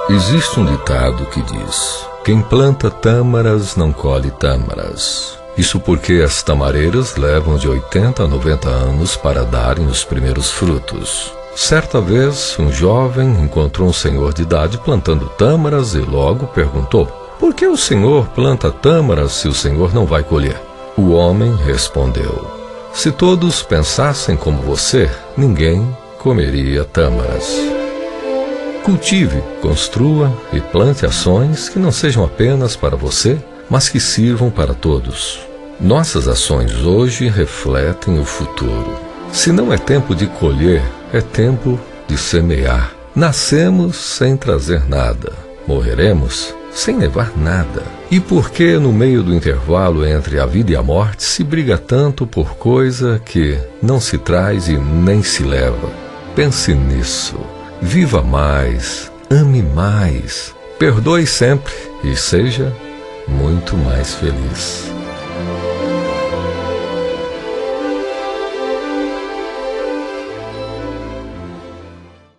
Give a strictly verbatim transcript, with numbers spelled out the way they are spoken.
Existe um ditado que diz: quem planta tâmaras não colhe tâmaras. Isso porque as tamareiras levam de oitenta a noventa anos para darem os primeiros frutos. Certa vez, um jovem encontrou um senhor de idade plantando tâmaras e logo perguntou: por que o senhor planta tâmaras se o senhor não vai colher? O homem respondeu: se todos pensassem como você, ninguém comeria tâmaras. Cultive, construa e plante ações que não sejam apenas para você, mas que sirvam para todos. Nossas ações hoje refletem o futuro. Se não é tempo de colher, é tempo de semear. Nascemos sem trazer nada, morreremos sem levar nada. E por que no meio do intervalo entre a vida e a morte se briga tanto por coisa que não se traz e nem se leva? Pense nisso. Viva mais, ame mais, perdoe sempre e seja muito mais feliz.